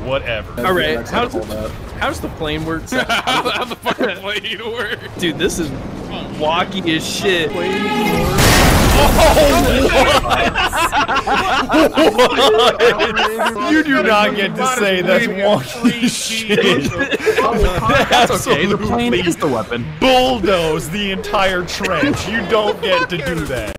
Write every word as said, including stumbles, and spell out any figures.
whatever. All right, how's the, how's the plane work? how, the, how the fucking plane work? Dude, this is walky as shit. Oh, you do not get to say that's wonky shit. That's okay, the plane is the weapon. Bulldoze the entire trench. You don't get to do that.